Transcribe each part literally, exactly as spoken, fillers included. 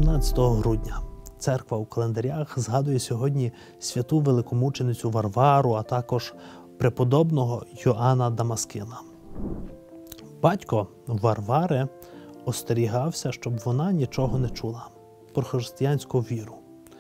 вісімнадцятого грудня церква у календарях згадує сьогодні святу великомученицю Варвару, а також преподобного Йоанна Дамаскина. Батько Варвари остерігався, щоб вона нічого не чула про християнську віру.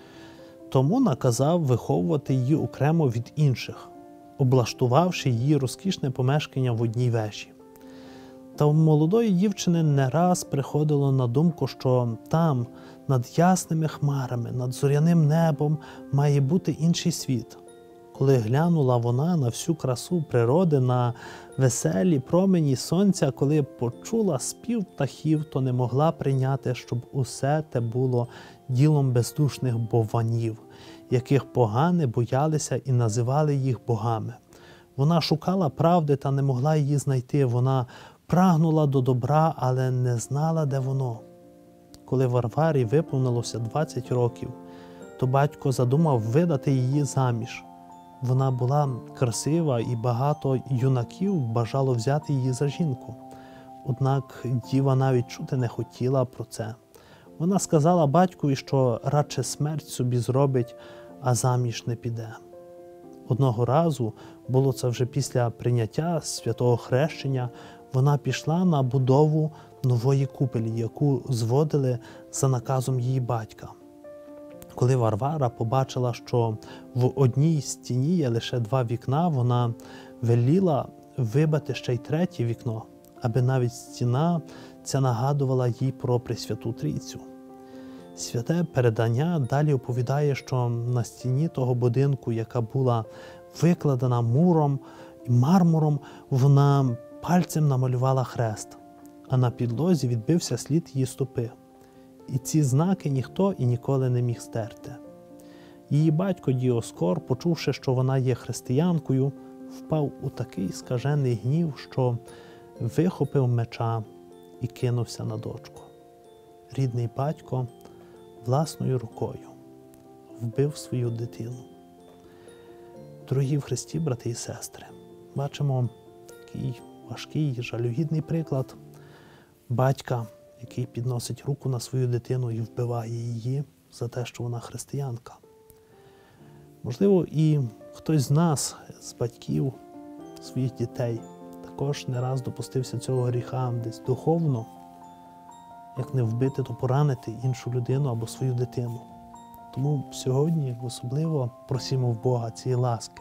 Тому наказав виховувати її окремо від інших, облаштувавши її розкішне помешкання в одній вежі. Та у молодої дівчини не раз приходило на думку, що там, над ясними хмарами, над зоряним небом, має бути інший світ. Коли глянула вона на всю красу природи, на веселі промені сонця, коли почула спів птахів, то не могла прийняти, щоб усе те було ділом бездушних бовванів, яких погани боялися і називали їх богами. Вона шукала правди та не могла її знайти. Вона прагнула до добра, але не знала, де воно. Коли Варварі виповнилося двадцять років, то батько задумав видати її заміж. Вона була красива і багато юнаків бажало взяти її за жінку. Однак діва навіть чути не хотіла про це. Вона сказала батькові, що радше смерть собі зробить, а заміж не піде. Одного разу, було це вже після прийняття святого хрещення, вона пішла на будову нової купелі, яку зводили за наказом її батька. Коли Варвара побачила, що в одній стіні є лише два вікна, вона веліла вибити ще й третє вікно, аби навіть стіна ця нагадувала їй про Пресвяту Трійцю. Святе передання далі оповідає, що на стіні того будинку, яка була викладена муром і мармуром, вона пальцем намалювала хрест, а на підлозі відбився слід її стопи. І ці знаки ніхто і ніколи не міг стерти. Її батько Діоскор, почувши, що вона є християнкою, впав у такий скажений гнів, що вихопив меча і кинувся на дочку. Рідний батько власною рукою вбив свою дитину. Дорогі в Христі, брати і сестри, бачимо такий важкий, жалюгідний приклад батька, який підносить руку на свою дитину і вбиває її за те, що вона християнка. Можливо, і хтось з нас, з батьків своїх дітей, також не раз допустився цього гріха десь духовно, як не вбити, то поранити іншу людину або свою дитину. Тому сьогодні особливо просимо в Бога цієї ласки,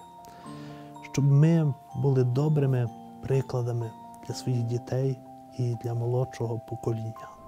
щоб ми були добрими прикладами для своїх дітей і для молодшого покоління.